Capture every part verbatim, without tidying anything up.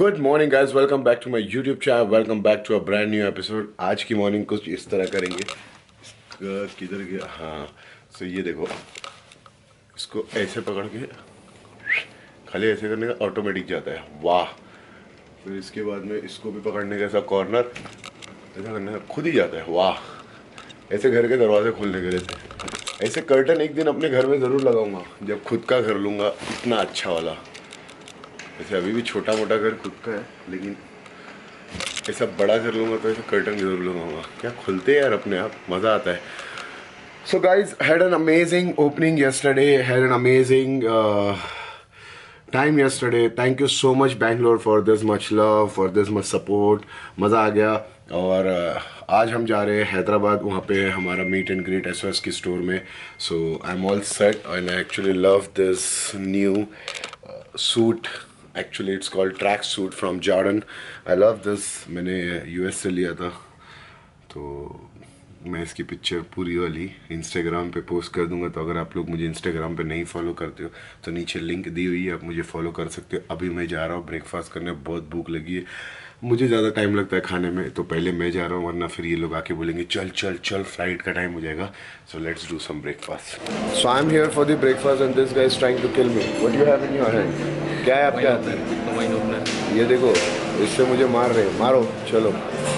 Good morning guys, welcome back to my YouTube channel, welcome back to a brand new episode. आज की morning कुछ इस तरह करेंगे। किधर गया? हाँ, सो ये देखो, इसको ऐसे पकड़ के खाली ऐसे करने का ऑटोमेटिक जाता है। वाह। फिर इसके बाद में इसको भी पकड़ने का ऐसा कॉर्नर ऐसा करने का खुद ही जाता है। वाह। ऐसे घर के दरवाजे खोलने के लिए ऐसे कर्टन एक दिन अपने घर में ज़रूर लगाऊंगा जब खुद का घर लूँगा, इतना अच्छा वाला। वैसे अभी भी छोटा मोटा घर खुद का है, लेकिन ऐसा बड़ा कर लूँगा तो ऐसा कर्टन जरूर लूँगा। क्या खुलते हैं यार अपने आप, मज़ा आता है। So guys, had an amazing opening yesterday, had an amazing uh, time yesterday. Thank you so much Bangalore for this much love, for this much support. मज़ा आ गया। और uh, आज हम जा रहे हैं हैदराबाद, वहाँ पे हमारा meet and greet S O S की स्टोर में। So I am all set and I actually love this new suit. Actually it's called track suit from Jordan. I love this. मैंने यूएस से लिया था, तो मैं इसकी पिक्चर पूरी वाली इंस्टाग्राम पे पोस्ट कर दूंगा। तो अगर आप लोग मुझे इंस्टाग्राम पे नहीं फॉलो करते हो तो नीचे लिंक दी हुई है, आप मुझे फॉलो कर सकते हो। अभी मैं जा रहा हूँ ब्रेकफास्ट करने, बहुत भूख लगी है। मुझे ज़्यादा टाइम लगता है खाने में, तो पहले मैं जा रहा हूँ, वरना फिर ये लोग आके बोलेंगे चल चल चल फ्लाइट का टाइम हो जाएगा। So let's do some breakfast. So I am here for the breakfast and this guy is trying to kill me. What you have in your hand? क्या है आपके हाथ में? ये देखो, इससे मुझे मार रहे। मारो, चलो।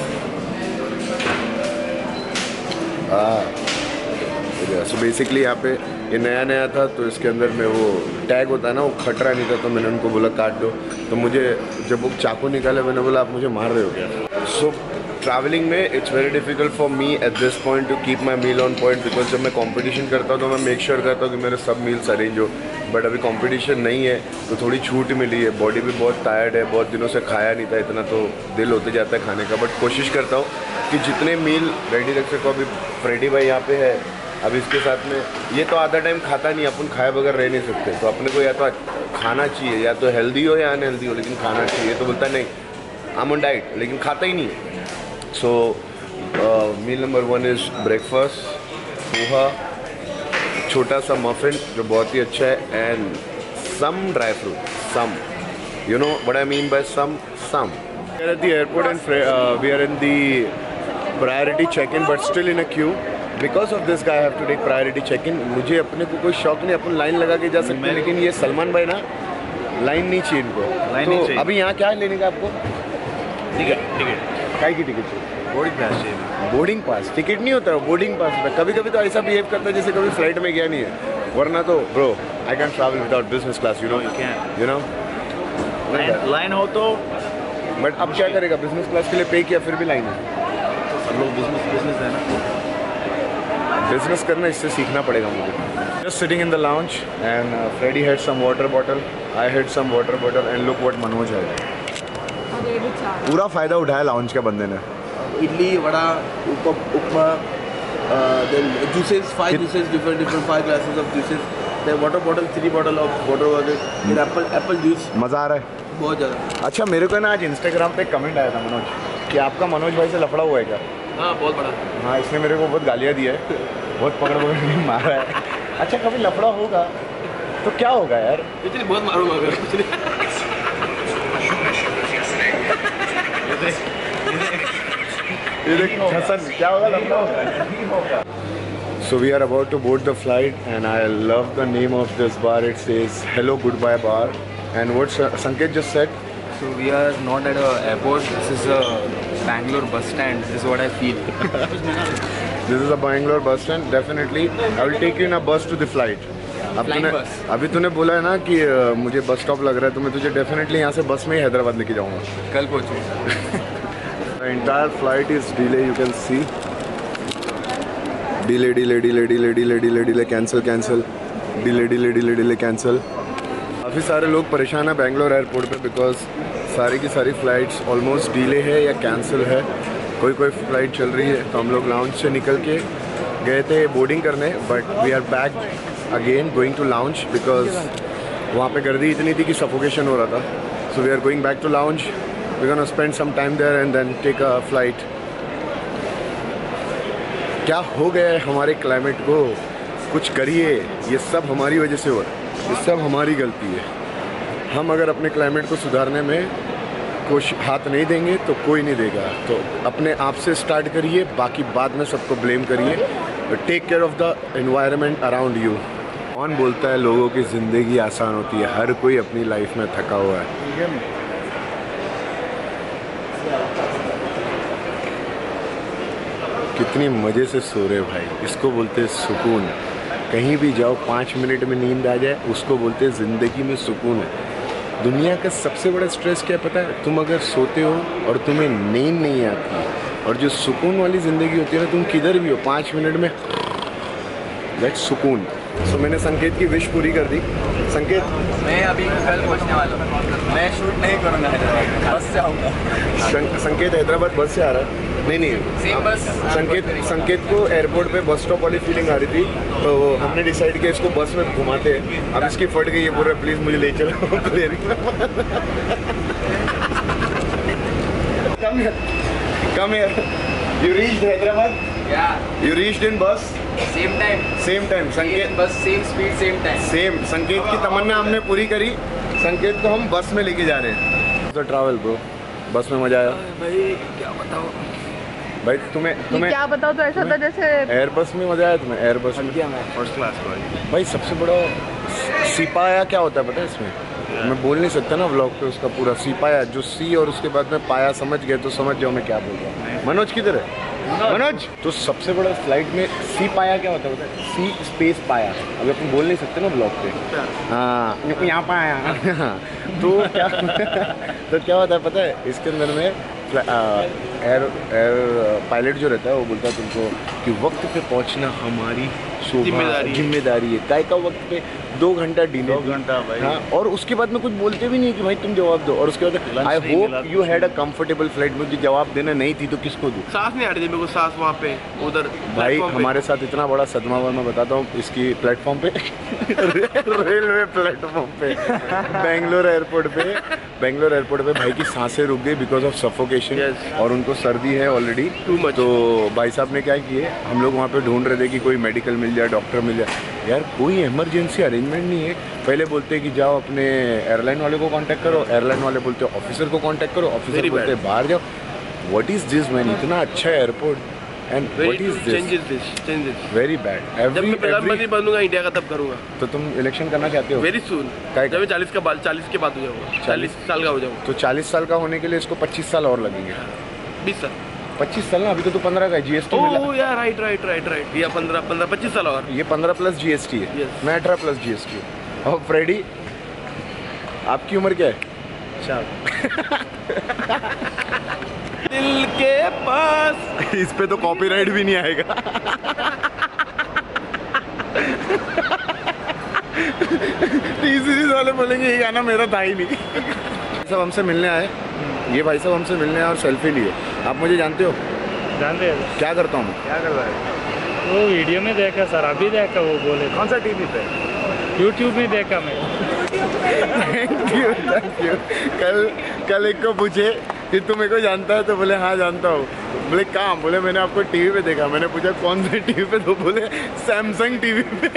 हाँ, सो बेसिकली यहाँ पे ये नया नया था, तो इसके अंदर में वो टैग होता है ना, वो खटरा नहीं था, तो मैंने उनको बोला काट दो। तो मुझे जब वो चाकू निकाले, मैंने बोला आप मुझे मार रहे हो क्या? सो ट्रैवलिंग में it's very difficult for me at this point to keep my meal on point, because जब मैं कंपटीशन करता हूँ तो मैं मेक श्योर करता हूँ कि मेरे सब मील्स अरेंज हो। बट अभी कंपटीशन नहीं है तो थोड़ी छूट मिली है। बॉडी भी बहुत टायर्ड है, बहुत दिनों से खाया नहीं था इतना, तो दिल होते जाता है खाने का। बट कोशिश करता हूँ कि जितने मील रेडी रख सको। अभी फ्रेडी भाई यहाँ पे है, अब इसके साथ में ये तो आधा टाइम खाता नहीं, अपन खाए बगैर रह नहीं सकते। तो अपने को या तो खाना चाहिए, या तो हेल्दी हो या अनहेल्दी हो, लेकिन खाना चाहिए। तो बोलता नहीं आई एम ऑन डाइट, लेकिन खाता ही नहीं है। So meal number one is breakfast, poha, छोटा सा मफिन जो बहुत ही अच्छा है, and some dry fruit. Some, you know what I mean by some some We are at the airport and uh, we are in the priority check-in, but still in a queue. Because of this guy, I have to take priority check-in. मुझे अपने को कोई शौक नहीं, अपन line लगा के जा सकते हैं, लेकिन ये सलमान भाई ना, लाइन नहीं चाहिए इनको। लाइन तो नहीं चाहिए। अभी यहाँ क्या है लेने का आपको? टिकट। टिकट काय की टिकट चाहिए? बोर्डिंग पास चाहिए। Boarding pass? टिकट नहीं होता है, बोर्डिंग पास होता है। कभी कभी तो ऐसा बिहेव करता है जैसे कभी फ्लाइट में गया नहीं है, वरना तो bro I can travel without business class, you know. You know line हो तो। बट अब क्या करेगा, बिजनेस क्लास के लिए पे किया फिर भी लाइन है। सब लोग बिजनेस बिजनेस है ना, बिजनेस करना इससे सीखना पड़ेगा मुझे। Just sitting in the lounge and Freddy had some water bottle, I had some water bottle, and look what Manoj है। पूरा फ़ायदा उठाया लाउंज के बंदे ने। Idli, vada, upma, then juices, five juices, different different five glasses of juices, then water bottle, three bottle of water water, फिर apple apple juice. मज़ा आ रहा है बहुत ज़्यादा। अच्छा, मेरे को ना आज इंस्टाग्राम पे कमेंट आया था मनोज कि आपका मनोज भाई से लफड़ा हुआ है क्या? हाँ, बहुत बड़ा। हाँ, इसने मेरे को बहुत गालियाँ दी है, बहुत पकड़ पकड़ के मारा है। अच्छा, कभी लफड़ा होगा तो क्या होगा यार? इतनी बहुत मारूंगा अगर कुछ नहीं। ये देख हसन, क्या होगा, लफड़ा होगा। So we are about to board the flight, and I love the name of this bar. It says Hello Goodbye Bar. And what Sanket just said? So we are not at a airport. This is a Bangalore bus stand. This is what I feel. This is a Bangalore bus stand. Definitely, I will take you in a bus to the flight. अब तूने अभी तूने बोला है ना कि uh, मुझे bus stop लग रहा है, तो मैं तुझे डेफिनेटली यहाँ से बस में ही हैदराबाद लेके जाऊँगा। कल पहुँचूँगा। The entire flight is delay. You can see. Delay, delay, delay, delay, delay, delay, delay, cancel, cancel, delay, delay, delay, delay, cancel. काफ़ी सारे लोग परेशान हैं बैंगलोर एयरपोर्ट पे, बिकॉज सारी की सारी फ़्लाइट्स ऑलमोस्ट डिले है या कैंसिल है। कोई कोई फ़्लाइट चल रही है। तो हम लोग लाउंज से निकल के गए थे बोर्डिंग करने, but we are back again going to lounge, because वहाँ पे गर्दी इतनी थी कि सफोकेशन हो रहा था। So we are going back to lounge, we gonna spend some time there and then take a flight. क्या हो गया है हमारे क्लाइमेट को, कुछ करिए। ये सब हमारी वजह से हो रहा है, ये सब हमारी गलती है। हम अगर अपने क्लाइमेट को सुधारने में को हाथ नहीं देंगे तो कोई नहीं देगा। तो अपने आप से स्टार्ट करिए, बाकी बाद में सबको ब्लेम करिए। Take care of the environment around you. कौन बोलता है लोगों की ज़िंदगी आसान होती है? हर कोई अपनी लाइफ में थका हुआ है। कितनी मज़े से सो रहे भाई, इसको बोलते हैं सुकून। कहीं भी जाओ पाँच मिनट में नींद आ जाए, उसको बोलते हैं ज़िंदगी में सुकून है। दुनिया का सबसे बड़ा स्ट्रेस क्या पता है? तुम अगर सोते हो और तुम्हें नींद नहीं आती, और जो सुकून वाली ज़िंदगी होती है ना, तुम किधर भी हो पाँच मिनट में दैट्स सुकून। सो so, मैंने संकेत की विश पूरी कर दी। संकेत, मैं अभी कल पहुंचने वाला हूँ, मैं शूट नहीं करूँगा हैदराबाद, बस से आऊँगा। संकेत हैदराबाद बस से आ रहा है? नहीं नहीं सेम बस। संकेत संकेत को एयरपोर्ट पे बस स्टॉप वाली फीलिंग आ रही थी, तो हमने डिसाइड किया इसको बस में घुमाते हैं। अब इसकी फट गई, ये बोल रहा प्लीज़ मुझे ले चलो प्लेन। कम है कम है यू रीच्ड हैदराबाद? या यू रीच्ड इन बस? Same time same time Sanket बस, same speed, same time. Same Sanket की तमन्ना हमने पूरी करी। संकेत को हम बस में लेके जा रहे हैं। तो ट्रैवल ब्रो, बस में मजा आया भाई? क्या बताओ भाई तुम्हें तुम्हें क्या बताओ, तो ऐसा था जैसे एयर बस में मजा आया तुम्हें? एयर बस में फर्स्ट क्लास भाई। भाई सबसे बड़ा सिपाया क्या होता है पता है इसमें? मैं बोल नहीं सकता ना व्लॉग पे उसका पूरा। सिपाया जो सी और उसके बाद में पाया समझ गए तो समझ जाओ मैं क्या बोल रहा हूँ। मनोज किधर है? मनोज, तो सबसे बड़ा फ्लाइट में सी पाया क्या होता है पता है? सी स्पेस पाया। अभी अपन बोल नहीं सकते ना ब्लॉग पे, हाँ यहाँ पाया। तो क्या तो क्या होता है पता है इसके अंदर में? एयर एयर पायलट जो रहता है वो बोलता है तुमको कि वक्त पे पहुंचना हमारी जिम्मेदारी जिम्मेदारी है। काय का वक्त पे दो घंटा डिले, दो घंटा भाई। हाँ, और उसके बाद में कुछ बोलते भी नहीं कि भाई तुम जवाब दो। और उसके बाद I hope you had a comfortable flight. मुझे जवाब देना नहीं थी तो किसको दूँ? सांस नहीं आ रही थी मेरे को, सांस वहाँ पे उधर भाई हमारे साथ इतना बड़ा सदमा हुआ, मैं बताता हूँ इसकी प्लेटफॉर्म पे रेलवे प्लेटफॉर्म पे बेंगलोर एयरपोर्ट पे बेंगलोर एयरपोर्ट पे भाई की सांसें रुक गई बिकॉज ऑफ सफोकेशन। Yes. और उनको सर्दी है ऑलरेडी Too much. तो भाई साहब ने क्या किए, हम लोग वहाँ पे ढूंढ रहे थे कि कोई मेडिकल मिल जाए, डॉक्टर मिल जाए। यार कोई इमरजेंसी अरेंजमेंट नहीं है। पहले बोलते हैं कि जाओ अपने एयरलाइन वाले को कांटेक्ट करो, एयरलाइन वाले बोलते हैं ऑफिसर को कांटेक्ट करो, ऑफिसर Very बोलते bad. हैं बाहर जाओ। What is this man? इतना अच्छा airport and what is this? Changes this changes very bad. जब एवरी मैं प्रधानमंत्री बनूंगा इंडिया का तब करूंगा। तो तुम इलेक्शन करना चाहते हो? वेरी सून, काय जब मैं चालीस का बाद चालीस के बाद हो जाऊंगा, चालीस साल का हो जाऊंगा। तो चालीस साल का होने के लिए इसको पच्चीस साल और लगेंगे। बीस साल पच्चीस साल ना, अभी तो तू पंद्रह का है, जीएसटी मिला। ओह या राइट राइट राइट राइट या पंद्रह पंद्रह पच्चीस साल और ये पंद्रह प्लस जीएसटी है। Yes. मैं अठारह प्लस जीएसटी है। और फ्रेडी आपकी उम्र क्या है? दिल के पास। इस पे तो कॉपीराइट भी नहीं आएगा। टी सीरीज वाले बोलेंगे ये गाना मेरा था ही नहीं। सब हमसे मिलने आए, ये भाई साहब हमसे मिलने आए और सेल्फी लिए। आप मुझे जानते हो? जानते हैं क्या करता हूँ मैं? क्या कर रहा है? वो वीडियो में देखा सर, अभी देखा वो बोले। कौन सा टीवी पे? यूट्यूब में देखा मैं। Thank you thank you. कल कल एक को पूछे कि तुम मेरे को जानता है, तो बोले हाँ जानता हूँ। बोले कहाँ? बोले मैंने आपको टीवी पे देखा। मैंने पूछा कौन से टीवी पे? तो बोले सैमसंग टीवी पे।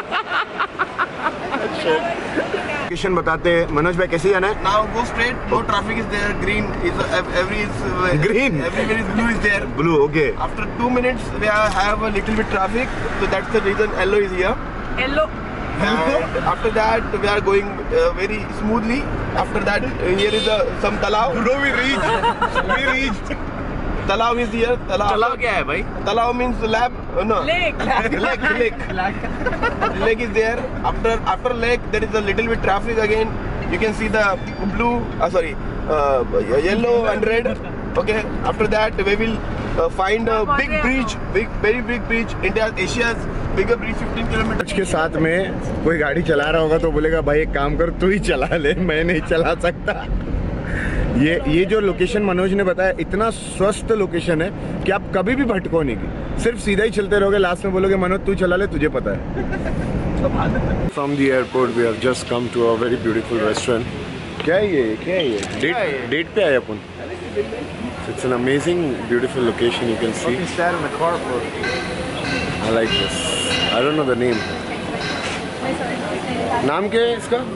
लोकेशन बताते हैं। मनोज भाई कैसे जाना है? Now go straight. No traffic is there. Green is every is Green? Everywhere is blue is there. Blue okay. After two minutes we have a little bit traffic, so that's the reason yellow is here. Yellow And after that we are going uh, very smoothly. After that uh, here is a some talao. Bro we reached we reached Talao is here. Talao. तलाव क्या है भाई? Talao means lab. Uh, no. Lake Lake. Lake. Lake is there. After after lake there is a little bit traffic again. You can see the blue. Uh, sorry, uh, yellow and red. Okay. After that we will uh, find a big bridge, big very big bridge. India, Asia's bigger bridge, fifteen kilometers. के साथ में कोई गाड़ी चला रहा होगा तो बोलेगा भाई एक काम कर तू ही चला ले, मैं नहीं चला सकता। ये ये जो लोकेशन मनोज ने बताया इतना स्वस्थ लोकेशन है कि आप कभी भी भटको नहीं की, सिर्फ सीधा ही चलते रहोगे। लास्ट में बोलोगे मनोज तू चला ले, तुझे पता है। From the airport we have just come to a very beautiful restaurant. क्या है ये? क्या है ये? डेट डेट पे आए अपन। It's an amazing beautiful location, you can see. Sat in the car for I like this. I don't know the name. नाम क्या है इसका?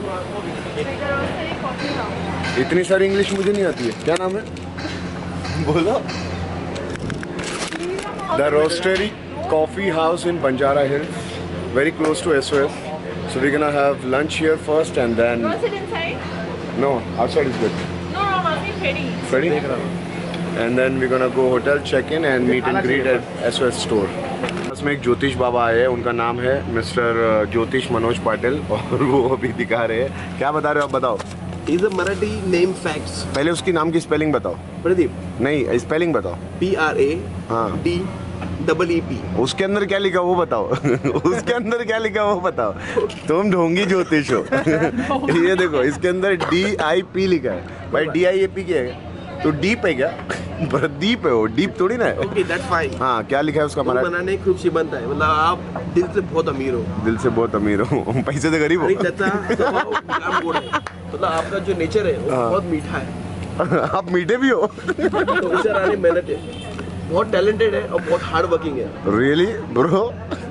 इतनी सारी इंग्लिश मुझे नहीं आती है, क्या नाम है? बोलो। The Roastery Coffee House in Banjara Hills, very close to S O S. So we're gonna have lunch here first and then. Want it inside? No, outside is good. No, no, no, it's ready. Ready? And then we're gonna go hotel check in and meet and greet at S O S store. इसमें एक ज्योतिष बाबा आए हैं, उनका नाम है mister ज्योतिष मनोज पाटिल और वो अभी दिखा रहे हैं। क्या बता रहे हो आप, बताओ। Is a Marathi name facts. पहले उसकी नाम की स्पेलिंग बताओ। प्रदीप। नहीं, स्पेलिंग बताओ। P R A हाँ। D double E P. उसके अंदर क्या लिखा वो बताओ। उसके अंदर क्या लिखा वो बताओ। तुम ढोंगी ज्योतिष हो। ये देखो इसके अंदर डी आई पी लिखा है भाई, डी आई ए पी क्या है? तो डीप है क्या? दीप है वो, डीप थोड़ी ना है। Okay that's fine. हाँ, क्या लिखा है उसका? तो बनाने खूब श्रीमंत है, मतलब आप दिल से बहुत अमीर हो। दिल से बहुत अमीर हो, पैसे से गरीब हो। मतलब आपका जो नेचर है वो बहुत मीठा है। आप मीठे भी हो। तो इसे रानी मेहनत है, बहुत टैलेंटेड है और बहुत हार्ड वर्किंग है। Really bro?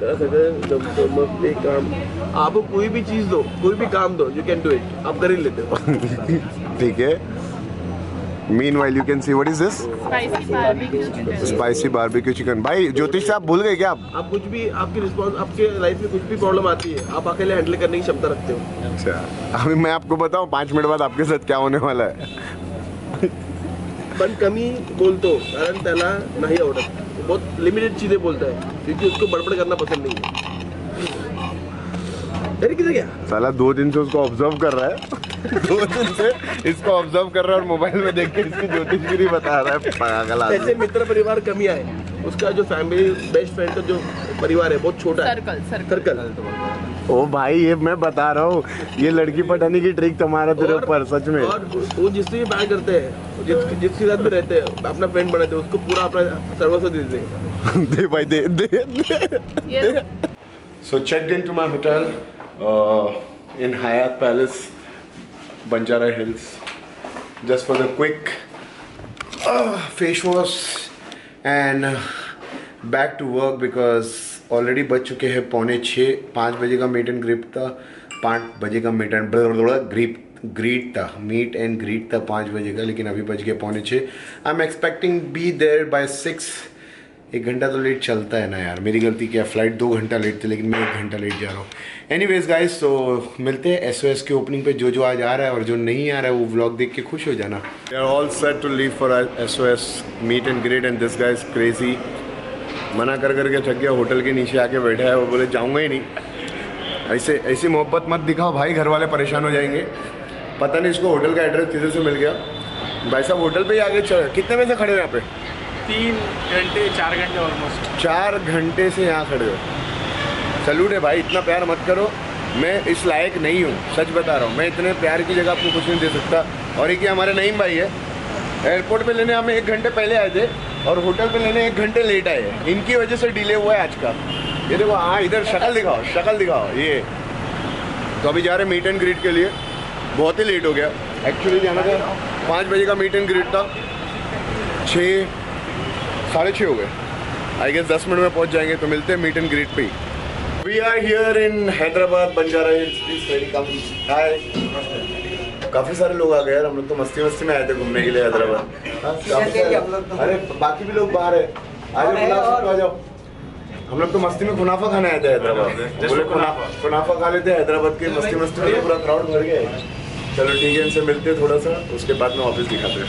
काम आपको कोई भी चीज दो, कोई भी काम दो, यू कैन डू इट, आप कर ही लेते हो। ठीक है। Meanwhile, you can see what is this? Spicy barbecue chicken. Spicy barbecue chicken. भाई ज्योतिष साहब भूल गए क्या आप? आप कुछ भी, आपकी रिस्पॉन्स, आपके लाइफ में कुछ भी प्रॉब्लम आती है, आप अकेले हैंडल करने की क्षमता रखते हो। अच्छा, अभी मैं आपको बताऊं पाँच मिनट बाद आपके साथ क्या होने वाला है। पण कमी बोलतो कारण त्याला नाही आवडत, बहुत लिमिटेड चीजें बोलता है क्योंकि उसको बड़बड़ करना पसंद नहीं है। अरे किधर गया? साला दो दिन से उसको ऑब्जर्व कर रहा है। दो दिन से इसको ऑब्जर्व कर रहा है और मोबाइल में देख के इसकी ज्योतिषगिरी बता रहा है। पागल आदमी। ऐसे मित्र परिवार कमी आए, उसका जो फैमिली बेस्ट फ्रेंड का जो परिवार है बहुत छोटा है। Circle circle circle. ओ भाई, ये मैं बता रहा हूँ, ये लड़की पटाने की ट्रिक तुम्हारा तेरे ऊपर सच में। और वो जिससे भी प्यार करते हैं, जिस जिसके साथ भी रहते हैं, अपना फ्रेंड बनाते हैं, उसको पूरा अपना सर्वस्व दे देते। दे भाई दे दे, दे। So checked into my hotel uh, in Hyatt Palace, Banjara Hills, just for the quick uh, face wash and uh, back to work because already बज चुके हैं पौने छः। पाँच बजे का मीट एंड ग्रीट था, पाँच बजे का मीट एंड ग्रीट ग्रीट था मीट एंड ग्रीट था पाँच बजे का, लेकिन अभी बज गए पौने छः। I am expecting be there by six. एक घंटा तो लेट चलता है ना यार, मेरी गलती क्या, फ्लाइट दो घंटा लेट थी लेकिन मैं एक घंटा लेट जा रहा हूँ। एनीवेज गाइस, तो मिलते हैं एस ओ एस के ओपनिंग पे। जो जो आज आ रहा है और जो नहीं आ रहा है वो व्लॉग देख के खुश हो जाना। We are all set to leave for S O S meet and greet and this guys crazy मना कर करके थक गया, होटल के नीचे आके बैठा है, वो बोले जाऊँगा ही नहीं। ऐसे ऐसी मोहब्बत मत दिखाओ भाई, घर वाले परेशान हो जाएंगे। पता नहीं इसको होटल का एड्रेस किधर से मिल गया। भाई साहब होटल पे ही आगे चल, कितने बजे से खड़े हो यहाँ पे? तीन घंटे चार घंटे ऑलमोस्ट। चार घंटे से यहाँ खड़े हो। सैल्यूट है भाई, इतना प्यार मत करो, मैं इस लायक नहीं हूँ, सच बता रहा हूँ। मैं इतने प्यार की जगह आपको कुछ नहीं दे सकता। और एक ये हमारे नईम भाई है, एयरपोर्ट पे लेने हमें एक घंटे पहले आए थे और होटल पे लेने एक घंटे लेट आए हैं। इनकी वजह से डिले हुआ है आज का। ये देखो, हाँ इधर शक्ल दिखाओ, शक्ल दिखाओ। ये तो अभी जा रहे मीट एंड ग्रीट के लिए, बहुत ही लेट हो गया। एक्चुअली जाना था पाँच बजे का मीट एंड ग्रीट था, छः साढ़े छः हो गए। आई गेस दस मिनट में पहुंच जाएंगे, तो मिलते हैं मीट एंड ग्रीट पे ही। We are here in Hyderabad Banjara Hills. Welcome. Hi. काफ़ी सारे लोग आ गए यार, हम लोग तो मस्ती मस्ती में आए थे घूमने के लिए हैदराबाद। अरे बाकी भी लोग बाहर है, आ जाओ आ जाओ। हम लोग तो मस्ती में मुनाफा खाने आए थे हैदराबाद। बोले मुनाफा खा लेते हैं हैदराबाद के, मस्ती मस्ती में पूरा क्राउड भर गया। चलो ठीक है, इनसे मिलते हैं थोड़ा सा, उसके बाद में ऑफिस दिखाते हैं।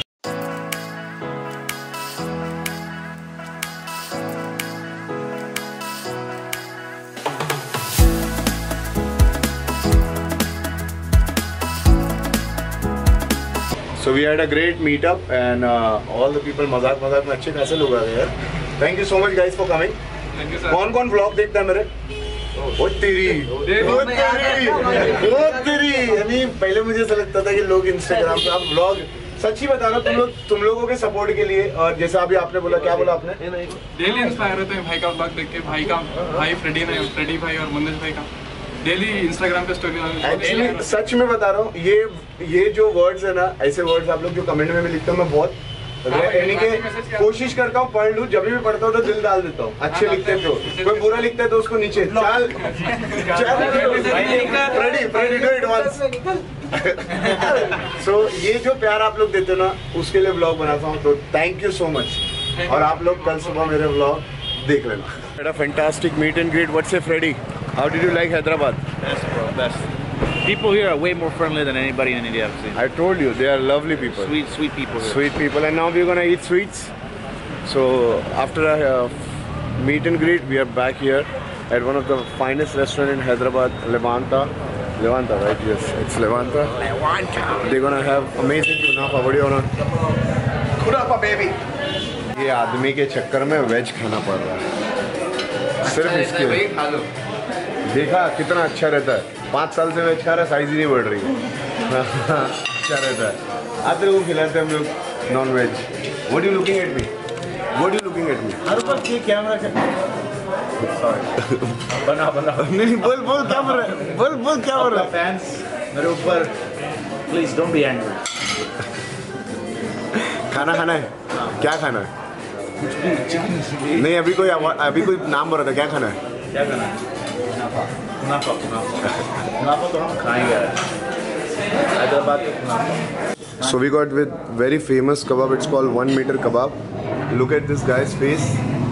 So we had a great meetup and uh, all the people मजाक मजाक में अच्छे खासे लोग आ गए यार। Thank you so much guys for coming. Thank you sir. कौन कौन vlog देखता है मेरे? ओ तेरी, ओ तेरी, ओ तेरी। यानी पहले मुझे ऐसा लगता था कि लोग Instagram पे, आप vlog सच ही बता रहा हूँ, तुम लोग तुम लोगों के सपोर्ट के लिए। और जैसा अभी आपने बोला, क्या बोला आपने? डेली इंस्पायर होते हैं भाई का व्लॉग देख के। भाई का भाई फ्रेडी ने फ्रेडी भाई और मंदेश भाई का डेली इंस्टाग्राम पे स्टोरी। एक्चुअली सच में बता रहा हूँ, ये ये जो वर्ड्स है ना, ऐसे वर्ड्स आप लोग जो कमेंट में भी लिखते हो, मैं बहुत यानी कि कोशिश करता हूँ पढ़ लूँ, जब भी पढ़ता हूँ तो दिल डाल देता हूँ। अच्छे लिखते हैं तो, कोई बुरा लिखता है तो उसको नीचे चल सो ये जो प्यार आप लोग देते हो ना, उसके लिए व्लॉग बनाता हूँ, तो थैंक यू सो मच। और आप लोग कल सुबह मेरे व्लॉग देख लेना। A fantastic meet and greet. What's it, Freddy? How did you like Hyderabad? Best, bro, best. People here are way more friendly than anybody in India I've seen. I told you, they are lovely people. Sweet, sweet people here. Sweet people. And now we're gonna eat sweets. So after a uh, meet and greet, we are back here at one of the finest restaurant in Hyderabad, Levanta. Levanta, right? Yes, it's Levanta. Levanta. They're gonna have amazing kunafa. What do you wanna? Kunafa, baby. ये आदमी के चक्कर में veg खाना पड़ रहा है, सिर्फ इसके लिए। देखा कितना अच्छा रहता है, पाँच साल से वेज खा रहा है, साइज ही नहीं बढ़ रही है। अच्छा रहता है, आते लोगों को खिलाते हैं हम लोग non veg. What you looking at me? What you looking at me? हर वक्त ये कैमरा बना बना नहीं, बोल बोल क्या बोल रहा है, बोल बोल क्या बोल रहा है। फैंस मेरे ऊपर प्लीज डोंट बी एंग्री। खाना खाना है, क्या खाना है? नहीं, अभी कोई अभी कोई नाम बोल रहा था, क्या खाना है? क्या करना है? मुनाफा मुनाफा मुनाफा मुनाफा तो हम खाएंगे हैदराबाद का मुनाफा। So we got with very famous kebab. It's called one meter kebab. Look at this guy's face.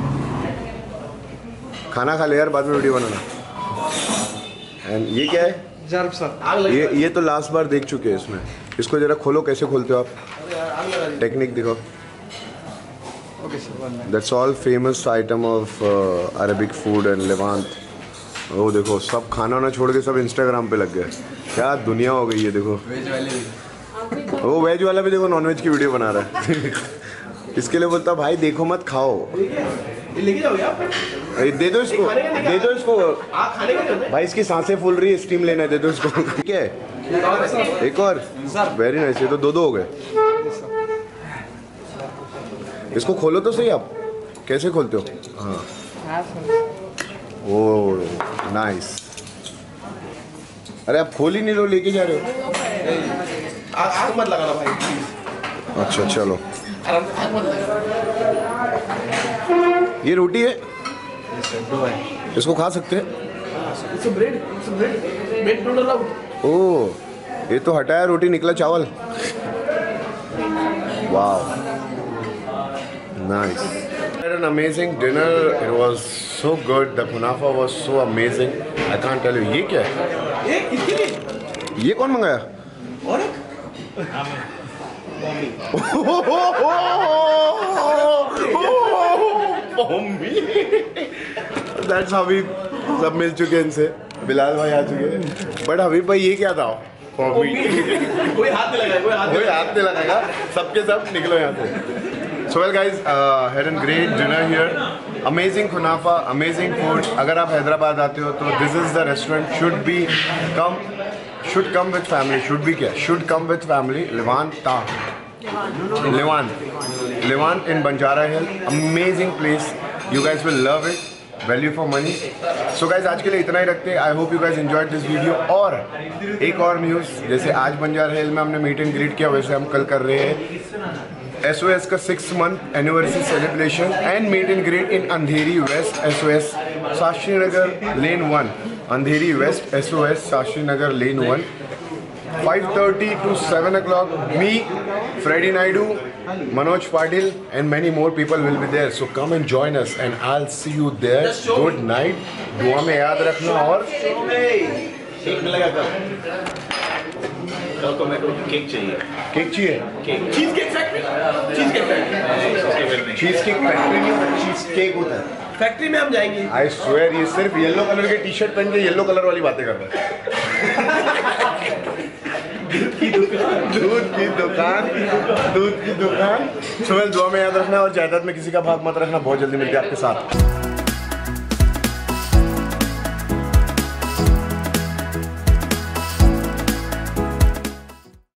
खाना खा ले यार, बाद में वीडियो बनाना। And ये क्या है? ये ये तो लास्ट बार देख चुके हैं इसमें। इसको जरा खोलो, कैसे खोलते हो आप? टेक्निक दिखाओ। That's all famous item of uh, Arabic food and Levant. वो देखो, सब खाना वाना छोड़ के सब इंस्टाग्राम पे लग गए। क्या दुनिया हो गई है, देखो। वो वेज वाला भी देखो नॉन वेज की वीडियो बना रहा है। इसके लिए बोलता भाई देखो मत खाओ। लेके जाओगे आप? दे दो इसको, दे दो इसको भाई, इसकी सांसें फूल रही है, स्टीम लेना है, दे दो इसको। ठीक है, एक और। Very nice. ये तो दो दो हो गए। इसको खोलो तो सही आप, कैसे खोलते हो? हाँ, ओह नाइस। अरे आप खोल ही नहीं लो, लेके जा रहे हो। आग मत लगाना भाई। अच्छा चलो, ये रोटी है, इसको खा सकते हैं? ओह, ये तो हटाया रोटी, निकला चावल। वाह, nice. We had an amazing dinner. It was so good. The kunafa was so amazing. I can't tell you. ये क्या है? ये किसके लिए? ये कौन मंगाया? और एक? That's हबीब, सब मिल चुके हैं इनसे। बिलाल भाई आ चुके हैं। बट हबीब भाई ये क्या था? कोई हाथ नहीं लगाएगा, कोई हाथ कोई हाथ नहीं लगाएगा, सबके सब निकलो यहाँ से। So well guys, uh, had a great dinner here. Amazing kunafa, amazing food. अगर आप हैदराबाद आते हो तो this is the restaurant. Should be come, should come with family. Should be क्या? Should come with family. Levanta. Levant. Levant in Banjara Hill. Amazing place. You guys will love it. Value for money. So guys, आज के लिए इतना ही रखते हैं. I hope you guys enjoyed this video. और एक और न्यूज़, जैसे आज बंजारा हिल में हमने मीट एंड ग्रीट किया, वैसे हम कल कर रहे हैं एस ओ एस का six month anniversary celebration and meet and greet in Andheri West S O S Shastri Nagar lane one. Andheri West S O S Shastri Nagar lane one, five thirty to seven o'clock. Me, Freddy Naidu, Manoj Patil and many more people will be there. So come and join us and I'll see you there. Good night. दुआ में याद रखना। और cake मिलेगा कल? कल को मेरे को केक चाहिए। केक चाहिए? Cake Cheesecake Factory, Cheesecake Factory, Cheesecake Factory नहीं होता, चीज केक होता है। फैक्ट्री में हम जाएंगे। आई स्वेयर ये सिर्फ येलो कलर के टी शर्ट पहन के येलो कलर वाली बातें कर रहा है। दूध की दुकान, दूध की दुकान, दूध की दुकान। सुबह दुआ में याद रखना और जायदाद में किसी का भाग मत रखना। बहुत जल्दी मिलते हैं आपके साथ।